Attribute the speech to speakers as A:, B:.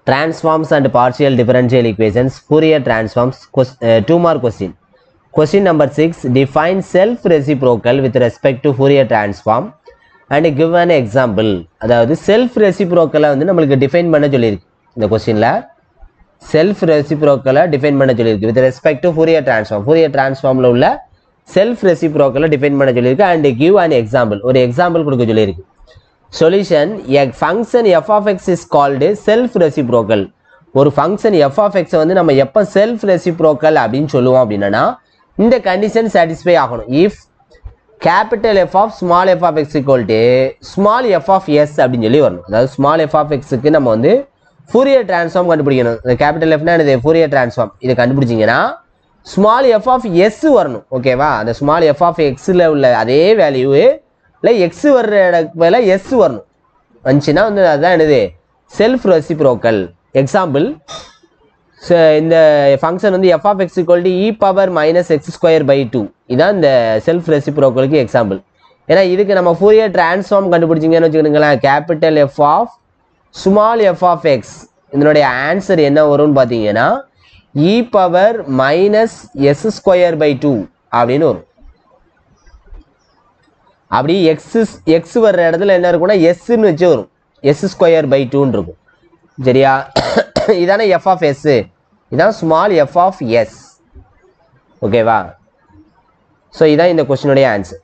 A: transforms and partial differential equations, Fourier transforms, 2 mark question. Question number 6, define self-reciprocal with respect to Fourier transform and give an example. அதாவது self-reciprocal வந்து நம்மளுக்கு define பண்ண சொல்லியிருக்கு இந்த questionல. Self-reciprocal define பண்ண சொல்லியிருக்கு with respect to Fourier transform. Fourier transformல உள்ள self-reciprocal define பண்ண சொல்லியிருக்கு and give an example. ஒரு example கொடுக்க சொல்லியிருக்கு. Solution, a function f of x is called self-reciprocal. ஒரு function f of x வந்து நம்ம எப்போ self-reciprocal அப்படின்னு சொல்லுவோம் அப்படின்னா இந்த condition satisfy ஆகணும். If capital F of small f of x equal to small f of s அப்படின்னு சொல்லி வரணும். அதாவது small f of x க்கு நம்ம வந்து Fourier transform கண்டுபிடிக்கணும். இந்த capital F னா இது Fourier transform. இதை கண்டுபிடிச்சிங்கன்னா small f of s வரணும். ஓகேவா? அந்த small f of x ல உள்ள அதே வேல்யூ இல்லை எக்ஸ் வர்ற இடத்துல எஸ் வரணும் வந்துச்சுன்னா வந்து அதுதான் என்னது செல்ஃப் ரெசிப்ரோக்கல். எக்ஸாம்பிள், இந்த ஃபங்க்ஷன் வந்து F of X equal to E power minus X square by 2. இதான் இந்த செல்ஃப் ரெசிப்ரோக்கலுக்கு எக்ஸாம்பிள். ஏன்னா இதுக்கு நம்ம ஃபோரியர் டிரான்ஸ்ஃபார்ம் கண்டுபிடிச்சிங்கன்னு வச்சுக்கிட்டுங்களேன், capital F of small F of X இதனுடைய ஆன்சர் என்ன வரும்னு பார்த்தீங்கன்னா E power minus S square by 2 அப்படின்னு வரும். அப்படி எக்ஸ் வர்ற இடத்துல என்ன இருக்கும்னா எஸ்ன்னு வச்சு வரும், எஸ் ஸ்கொயர் பை 2ன்னு இருக்கும். சரியா? இதானே எஃப் ஆஃப் எஸ், இதான் ஸ்மால் எஃப் ஆஃப் எஸ். ஓகேவா? ஸோ இதான் இந்த கொஸ்டினுடைய ஆன்சர்.